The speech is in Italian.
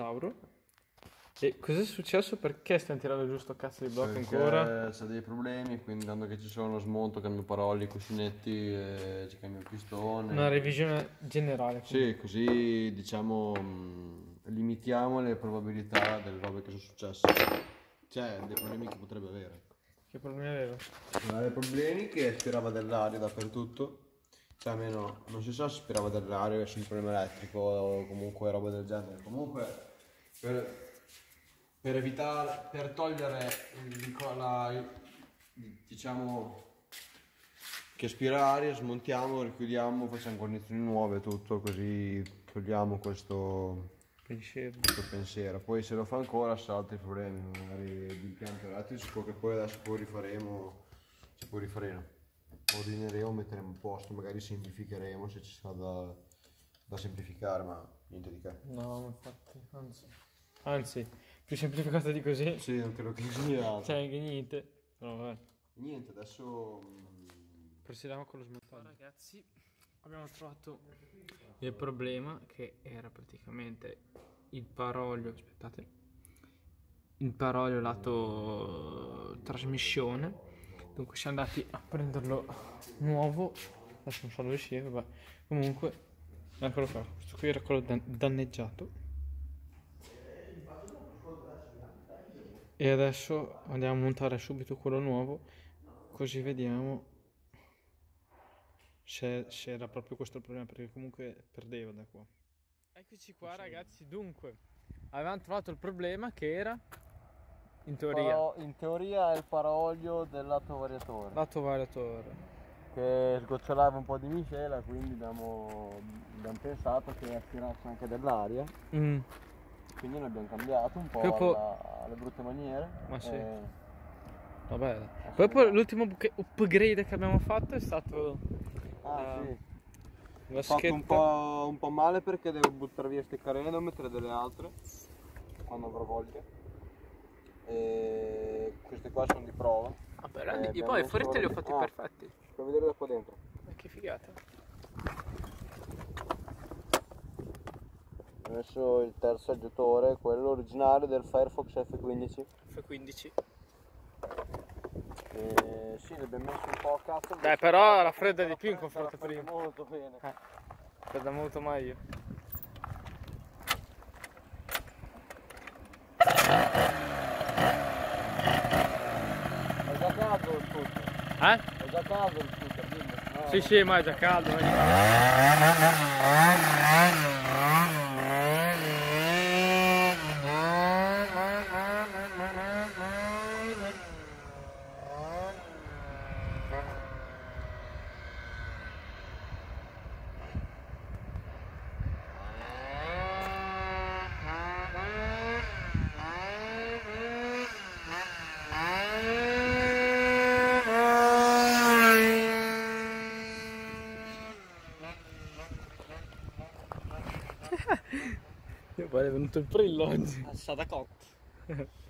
Tesauro. E cos'è successo? Perché stiamo tirando giù sto cazzo di blocco Perché ancora? c'è dei problemi, quindi dando che ci sono smonto, cambio paroli, cuscinetti, ci cambio il pistone. Una revisione generale. Sì, così diciamo limitiamo le probabilità delle robe che sono successe. Cioè, dei problemi che potrebbe avere. Che problemi aveva? Aveva problemi che aspirava dell'aria dappertutto. Cioè, almeno non si sa se aspirava dell'aria o se è un problema elettrico o comunque roba del genere. Comunque, per evitare, per togliere diciamo che aspira aria, smontiamo, richiudiamo, facciamo guarnizioni nuove, tutto così togliamo questo pensiero. Poi se lo fa ancora sa altri problemi, magari di impianto elettrico che poi adesso si può rifare. Ordineremo, metteremo a posto, magari semplificheremo se ci sarà da semplificare, ma niente di che. No, infatti, anzi, più semplificato di così. Sì, non credo che sia. Cioè, anche niente. No, vabbè. Niente, adesso Procediamo con lo smontaggio. Ragazzi, abbiamo trovato il problema che era praticamente il paroglio, aspettate, il paroglio lato trasmissione. Dunque siamo andati a prenderlo nuovo, adesso non so dove sia, vabbè. Comunque, eccolo qua, questo qui era quello danneggiato. E adesso andiamo a montare subito quello nuovo, così vediamo se era proprio questo il problema, perché comunque perdeva da qua. Eccoci qua ragazzi, dunque avevamo trovato il problema che era in teoria è il paraolio del lato variatore lato variatore, che sgocciolava un po' di miscela, quindi abbiamo pensato che aspirasse anche dell'aria, quindi ne abbiamo cambiato un po' alle brutte maniere. Ma sì, vabbè. Poi l'ultimo upgrade che abbiamo fatto è stato sì, ho fatto un po' male perché devo buttare via ste carene, devo mettere delle altre quando avrò voglia. E queste qua sono di prova. Io poi fuori te li ho fatti perfetti. Per vedere da qua dentro. Ma che figata. Ho messo il terzo aggiatore, quello originale del Firefox F15. F15. Sì, l'abbiamo messo un po' a cazzo. Dai, però raffredda di più in confronto a prima. Molto bene. Raffredda molto meglio. È già caldo il scooter. È già caldo il scooter, dimmi. No, Sì, sì, ma è già caldo. Poi è venuto il brillo oggi. Sada cotta.